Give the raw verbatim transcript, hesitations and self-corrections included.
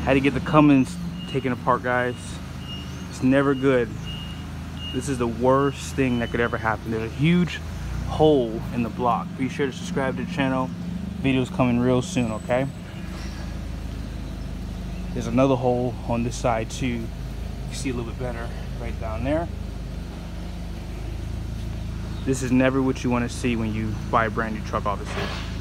Had to get the Cummins taken apart, guys. It's never good. This is the worst thing that could ever happen. There's a huge hole in the block. Be sure to subscribe to the channel. Videos coming real soon, okay? There's another hole on this side too. You can see a little bit better right down there. This is never what you want to see when you buy a brand new truck, obviously.